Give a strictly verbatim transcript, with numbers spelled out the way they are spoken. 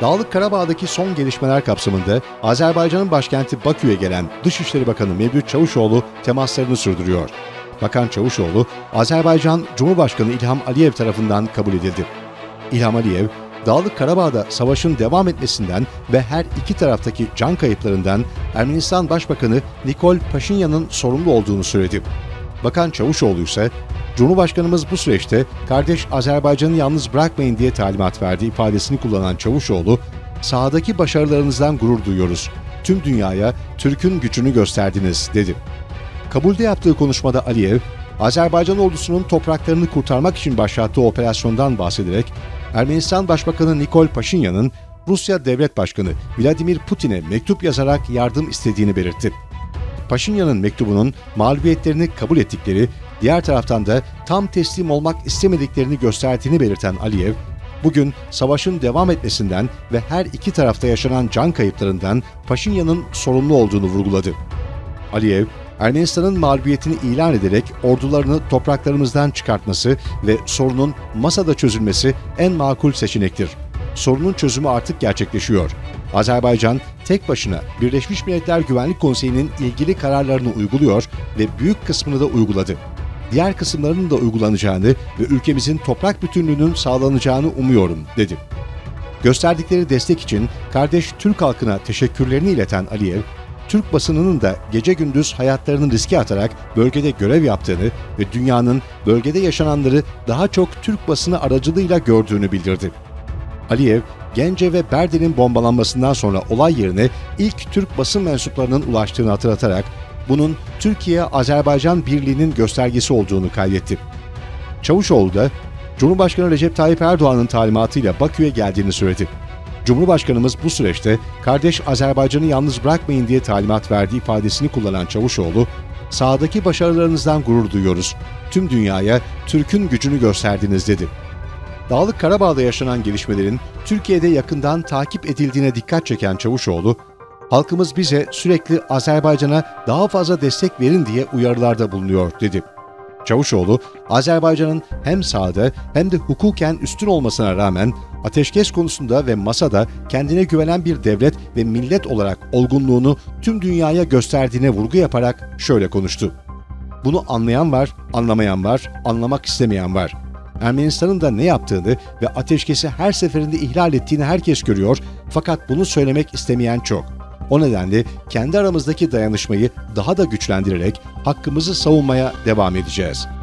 Dağlık Karabağ'daki son gelişmeler kapsamında Azerbaycan'ın başkenti Bakü'ye gelen Dışişleri Bakanı Mevlüt Çavuşoğlu temaslarını sürdürüyor. Bakan Çavuşoğlu, Azerbaycan Cumhurbaşkanı İlham Aliyev tarafından kabul edildi. İlham Aliyev, Dağlık Karabağ'da savaşın devam etmesinden ve her iki taraftaki can kayıplarından Ermenistan Başbakanı Nikol Paşinyan'ın sorumlu olduğunu söyledi. Bakan Çavuşoğlu ise, Cumhurbaşkanımız bu süreçte kardeş Azerbaycan'ı yalnız bırakmayın diye talimat verdi ifadesini kullanan Çavuşoğlu, sahadaki başarılarınızdan gurur duyuyoruz. Tüm dünyaya Türk'ün gücünü gösterdiniz, dedi. Kabulde yaptığı konuşmada Aliyev, Azerbaycan ordusunun topraklarını kurtarmak için başlattığı operasyondan bahsederek, Ermenistan Başbakanı Nikol Paşinyan'ın Rusya Devlet Başkanı Vladimir Putin'e mektup yazarak yardım istediğini belirtti. Paşinyan'ın mektubunun mağlubiyetlerini kabul ettikleri, diğer taraftan da tam teslim olmak istemediklerini gösterdiğini belirten Aliyev, bugün savaşın devam etmesinden ve her iki tarafta yaşanan can kayıplarından Paşinyan'ın sorumlu olduğunu vurguladı. Aliyev, Ermenistan'ın mağlubiyetini ilan ederek ordularını topraklarımızdan çıkartması ve sorunun masada çözülmesi en makul seçenektir. Sorunun çözümü artık gerçekleşiyor. Azerbaycan tek başına Birleşmiş Milletler Güvenlik Konseyi'nin ilgili kararlarını uyguluyor ve büyük kısmını da uyguladı. Diğer kısımlarının da uygulanacağını ve ülkemizin toprak bütünlüğünün sağlanacağını umuyorum, dedi. Gösterdikleri destek için kardeş Türk halkına teşekkürlerini ileten Aliyev, Türk basınının da gece gündüz hayatlarını riske atarak bölgede görev yaptığını ve dünyanın bölgede yaşananları daha çok Türk basını aracılığıyla gördüğünü bildirdi. Aliyev, Gence ve Berdin'in bombalanmasından sonra olay yerine ilk Türk basın mensuplarının ulaştığını hatırlatarak bunun Türkiye-Azerbaycan birliğinin göstergesi olduğunu kaydetti. Çavuşoğlu da Cumhurbaşkanı Recep Tayyip Erdoğan'ın talimatıyla Bakü'ye geldiğini söyledi. Cumhurbaşkanımız bu süreçte kardeş Azerbaycan'ı yalnız bırakmayın diye talimat verdiği ifadesini kullanan Çavuşoğlu, sahadaki başarılarınızdan gurur duyuyoruz. Tüm dünyaya Türk'ün gücünü gösterdiniz, dedi. Dağlık Karabağ'da yaşanan gelişmelerin Türkiye'de yakından takip edildiğine dikkat çeken Çavuşoğlu, halkımız bize sürekli Azerbaycan'a daha fazla destek verin diye uyarılarda bulunuyor, dedi. Çavuşoğlu, Azerbaycan'ın hem sahada hem de hukuken üstün olmasına rağmen ateşkes konusunda ve masada kendine güvenen bir devlet ve millet olarak olgunluğunu tüm dünyaya gösterdiğine vurgu yaparak şöyle konuştu. Bunu anlayan var, anlamayan var, anlamak istemeyen var. Ermenistan'ın da ne yaptığını ve ateşkesi her seferinde ihlal ettiğini herkes görüyor, fakat bunu söylemek istemeyen çok. O nedenle kendi aramızdaki dayanışmayı daha da güçlendirerek hakkımızı savunmaya devam edeceğiz.